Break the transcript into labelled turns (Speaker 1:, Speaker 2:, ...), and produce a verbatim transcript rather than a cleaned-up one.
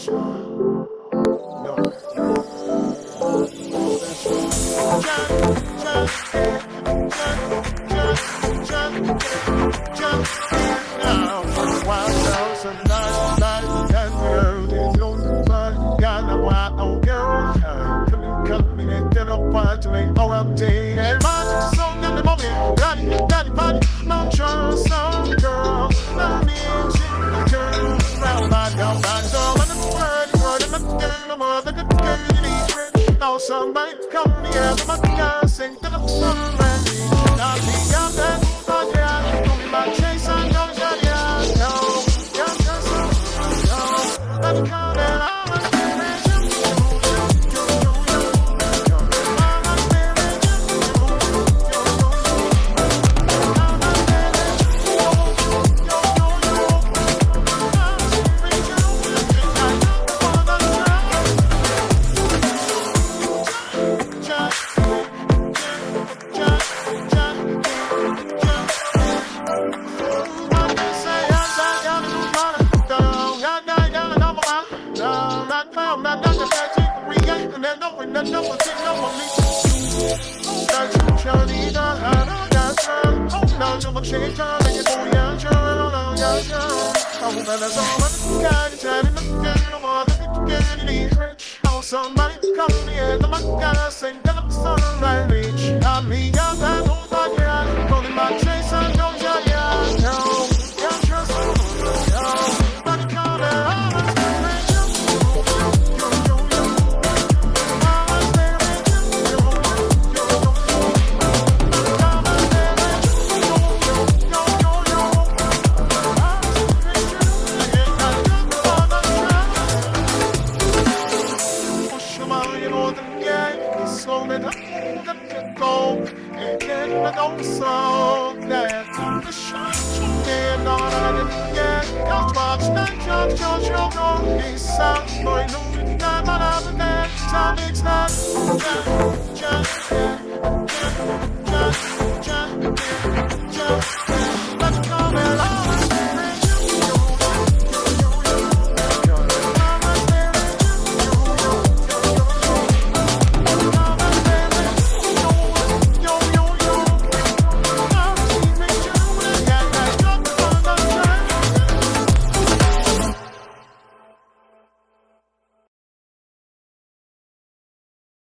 Speaker 1: Somebody come here, my girl, sing to the sun, man. I'll be out there, oh yeah, don't be my chase, I know, yeah, yeah, no, yeah, just, no, let me come and I'll somebody come here, the man gotta sing, tell them sunlight reach. I'm me, I'm that old dog, yeah. Holding my chase, I know, yeah, yeah. No, yeah, trust me, no. Body call it, I'm a spirit, yo, yo, yo, yo. I'm a spirit, yo, yo, yo, yo. I'm a spirit, yo, yo, yo, yo, yo. I'm a spirit, yo, yeah, I got all the time. So that I got to go and get my own soul that the shine and all I didn't get got watch that jump jump jump on this sound boy no time I love that time it's not just just